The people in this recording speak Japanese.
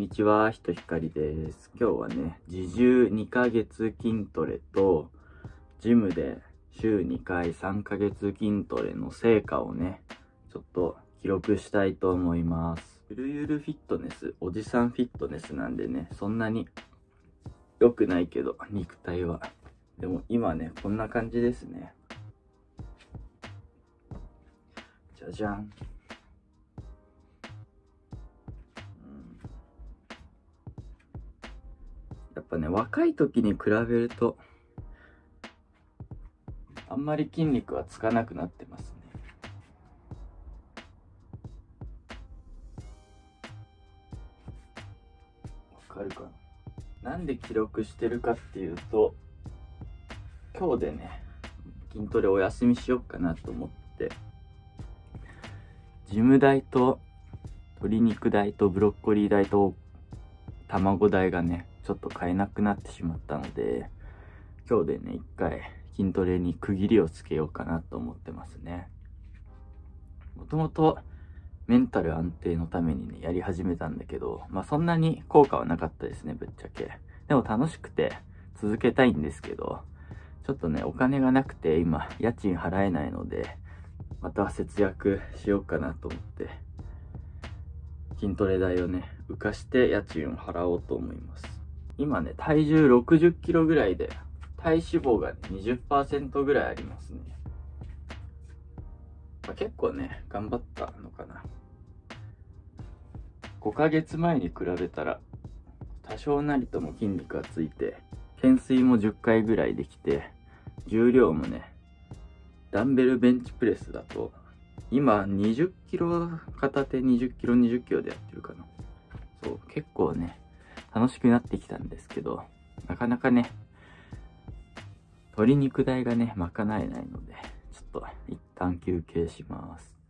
にちは、ひとひかりです。今日はね、自重2ヶ月筋トレと、ジムで週2回3ヶ月筋トレの成果をね、ちょっと記録したいと思います。ゆるゆるフィットネス、おじさんフィットネスなんでね、そんなに良くないけど、肉体は。でも今ね、こんな感じですね。じゃじゃん。やっぱね、若い時に比べると、あんまり筋肉はつかなくなってますね。わかるかな？なんで記録してるかっていうと、今日でね、筋トレお休みしようかなと思って、ジム代と鶏肉代とブロッコリー代と卵代がね、ちょっと買えなくなってしまったので、今日でね、一回筋トレに区切りをつけようかなと思ってますね。もともとメンタル安定のためにね、やり始めたんだけど、そんなに効果はなかったですね、ぶっちゃけ。でも楽しくて続けたいんですけど、ちょっとね、お金がなくて今、家賃払えないので、また節約しようかなと思って、筋トレ代をね、浮かして家賃を払おうと思います。今ね、体重60キロぐらいで、体脂肪が、ね、20% ぐらいありますね。結構ね、頑張ったのかな。5ヶ月前に比べたら、多少なりとも筋肉がついて、懸垂も10回ぐらいできて、重量もね、ダンベルベンチプレスだと、今20キロ、片手20キロ、20キロでやってるかな。そう、結構ね、楽しくなってきたんですけど、なかなかね、鶏肉代がね、賄えないので、ちょっと一旦休憩します。